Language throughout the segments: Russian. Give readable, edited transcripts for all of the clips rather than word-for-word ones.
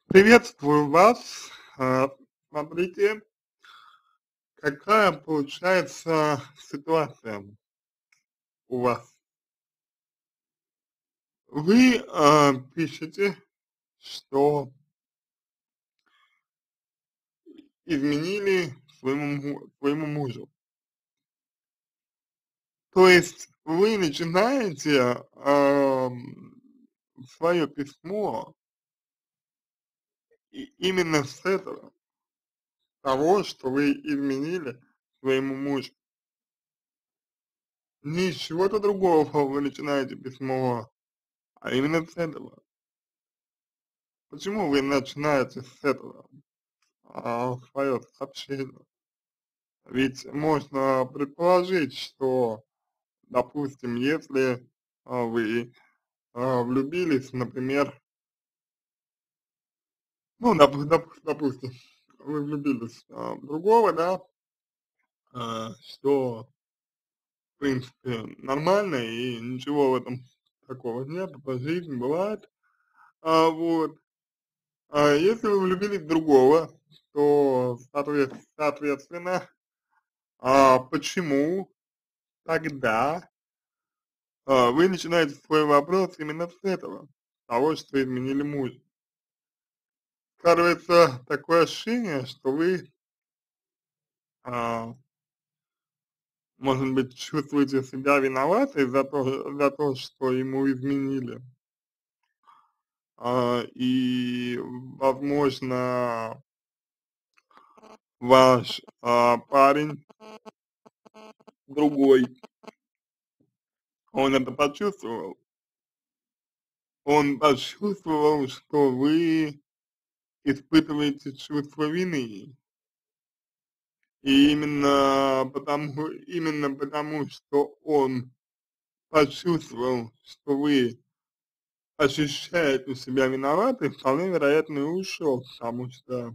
Приветствую вас. Смотрите, какая получается ситуация у вас. Вы пишете, что изменили своему мужу. То есть вы начинаете свое письмо именно с этого, того, что вы изменили своему мужу. Не с чего-то другого вы начинаете письмо, а именно с этого. Почему вы начинаете с этого свое сообщение? Ведь можно предположить, что, допустим, если вы влюбились, например, ну, допустим, вы влюбились в другого, да, что, в принципе, нормально и ничего в этом такого нет, это жизнь бывает, вот. А если вы влюбились в другого, то, соответственно, почему тогда вы начинаете свой вопрос именно с этого, того, что изменили мужа? Складывается такое ощущение, что вы, а, может быть, чувствуете себя виноватой за то, что ему изменили, и, возможно, ваш парень другой, он это почувствовал, что вы испытываете чувство вины. И именно потому, что он почувствовал, что вы ощущаете себя виноватой, вполне вероятно и ушел, потому что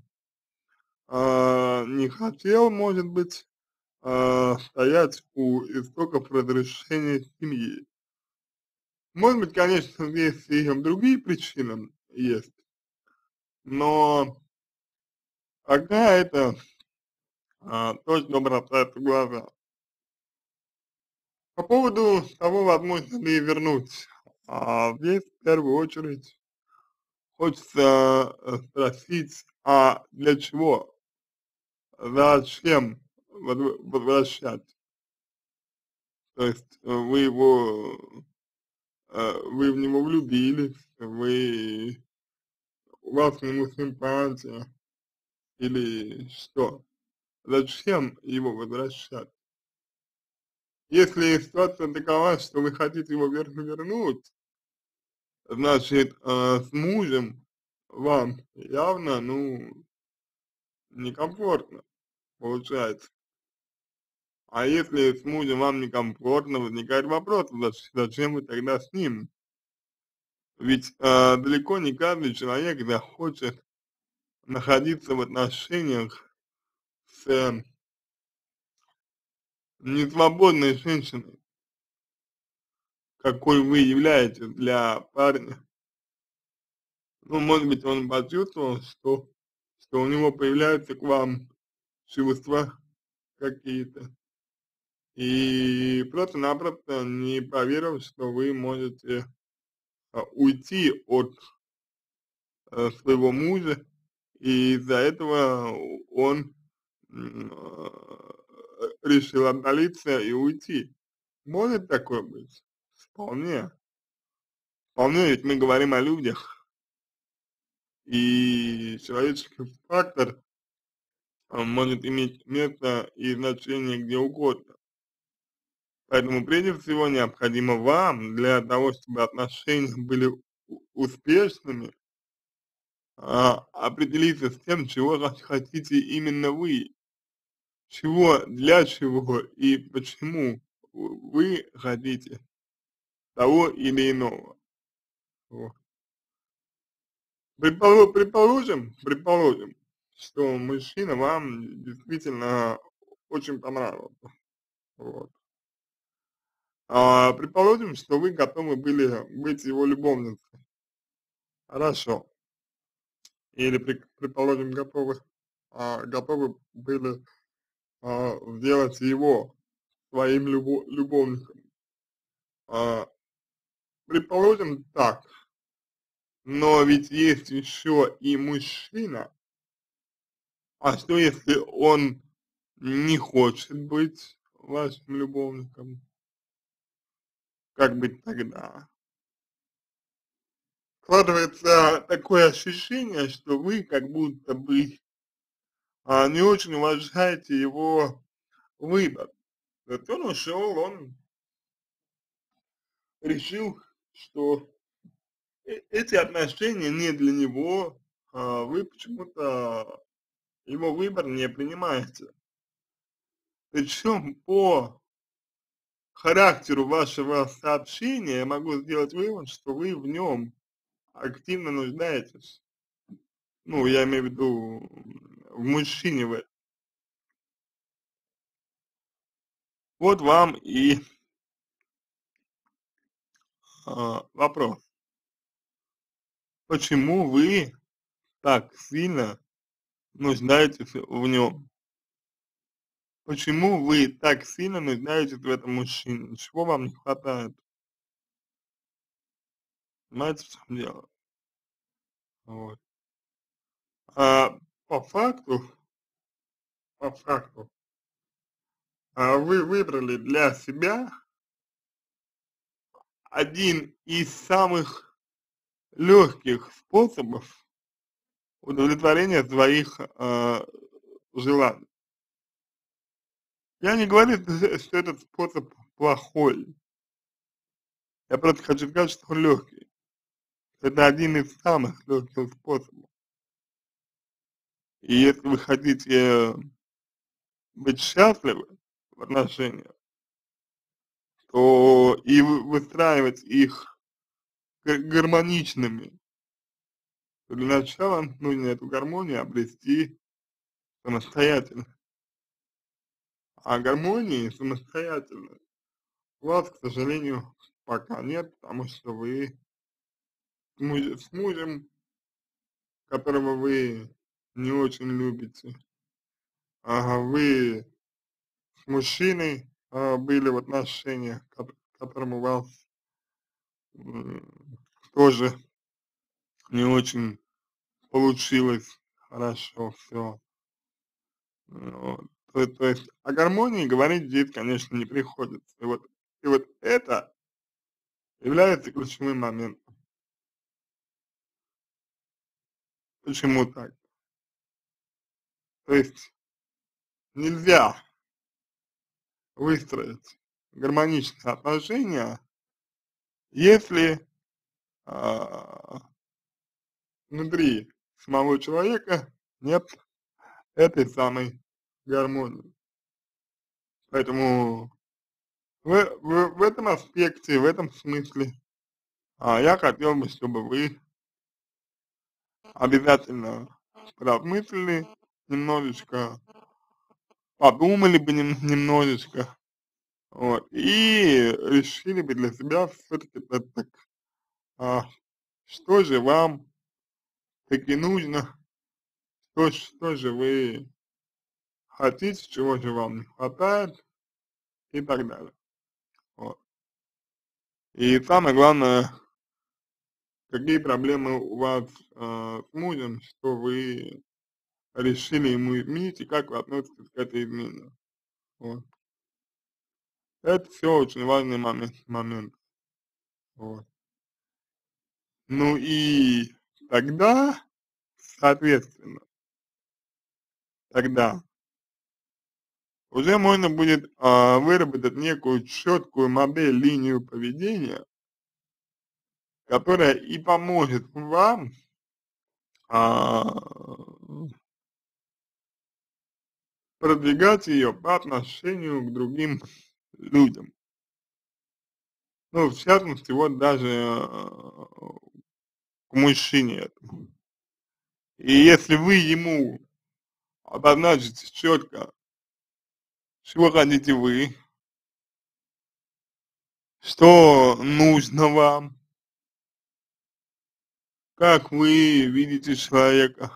не хотел, может быть, стоять у истоков разрушения семьи. Может быть, конечно, здесь и другие причины есть, но какая-то точно бросается в глаза. По поводу того, возможно ли вернуть, здесь в первую очередь хочется спросить, а для чего, зачем возвращать? То есть вы в него влюбились, у вас к нему симпатия или что? Зачем его возвращать? Если ситуация такова, что вы хотите его вернуть, значит, с мужем вам явно, ну, некомфортно получается. А если с мужем вам некомфортно, возникает вопрос, зачем вы тогда с ним? Ведь далеко не каждый человек захочет находиться в отношениях с несвободной женщиной, какой вы являетесь для парня. Ну, может быть, он почувствовал, что у него появляются к вам чувства какие-то, и просто-напросто не поверил, что вы можете уйти от своего мужа, и из-за этого он решил отдалиться и уйти. Может такое быть? Вполне. Вполне, ведь мы говорим о людях, и человеческий фактор может иметь место и значение где угодно. Поэтому прежде всего необходимо вам для того, чтобы отношения были успешными, определиться с тем, чего хотите именно вы, для чего и почему вы хотите того или иного. Вот. Предположим, что мужчина вам действительно очень понравился. Вот. Предположим, что вы готовы были быть его любовницей. Хорошо. или, предположим, готовы были сделать его своим любовником. А, предположим так, но ведь есть еще и мужчина, а что если он не хочет быть вашим любовником? Как быть тогда? Складывается такое ощущение, что вы как будто бы не очень уважаете его выбор. Вот он ушел, он решил, что эти отношения не для него, вы почему-то его выбор не принимаете. Причем по характеру вашего сообщения я могу сделать вывод, что вы в нем активно нуждаетесь. Ну, я имею в виду в мужчине в. Вот вам и вопрос. Почему вы так сильно нуждаетесь в нем? Почему вы так сильно нуждаетесь в этом мужчине? Чего вам не хватает? Понимаете, в чем дело? Вот. А по факту, по факту, вы выбрали для себя один из самых легких способов удовлетворения своих желаний. Я не говорю, что этот способ плохой. Я просто хочу сказать, что он легкий. Это один из самых легких способов. И если вы хотите быть счастливы в отношениях, то и выстраивать их гармоничными, то для начала нужно эту гармонию обрести самостоятельно. А гармонии самостоятельно у вас, к сожалению, пока нет, потому что вы с мужем, которого вы не очень любите, вы с мужчиной были в отношениях, которым у вас тоже не очень получилось хорошо все. Вот. То есть о гармонии говорить здесь, конечно, не приходится. И вот это является ключевым моментом. Почему так? То есть нельзя выстроить гармоничные отношения, если а, внутри самого человека нет этой самой гармонии. Поэтому в этом аспекте, в этом смысле, я хотел бы, чтобы вы обязательно поразмыслили немножечко, подумали бы немножечко, вот, и решили бы для себя все-таки так, а, что же вам таки нужно, что же вы хотите, чего же вам не хватает и так далее. Вот. И самое главное, какие проблемы у вас с мужем, что вы решили ему изменить и как вы относитесь к этой измене. Вот. Это все очень важный момент. Вот. Ну и тогда, соответственно, тогда уже можно будет выработать некую четкую модель, линию поведения, которая и поможет вам а, продвигать ее по отношению к другим людям. Ну, в частности, вот даже к мужчине этому. И если вы ему обозначите четко, чего хотите вы, что нужно вам, как вы видите человека,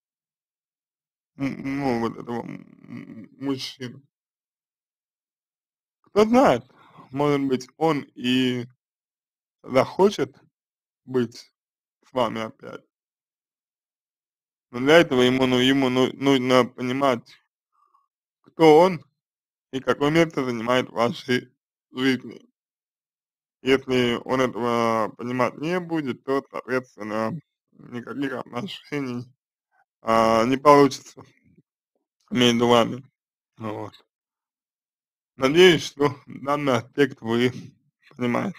ну, вот этого мужчину. Кто знает, может быть, он и захочет быть с вами опять, но для этого ему нужно понимать, кто он и какое место занимает в вашей жизни. Если он этого понимать не будет, то, соответственно, никаких отношений не получится между вами. Вот. Надеюсь, что данный аспект вы понимаете.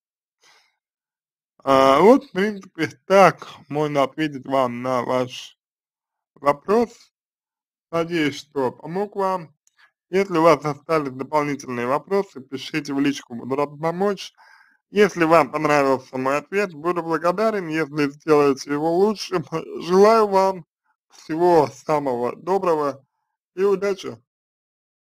Вот, в принципе, так можно ответить вам на ваш вопрос. Надеюсь, что помог вам. Если у вас остались дополнительные вопросы, пишите в личку, буду рад помочь. Если вам понравился мой ответ, буду благодарен, если сделаете его лучше. Желаю вам всего самого доброго и удачи!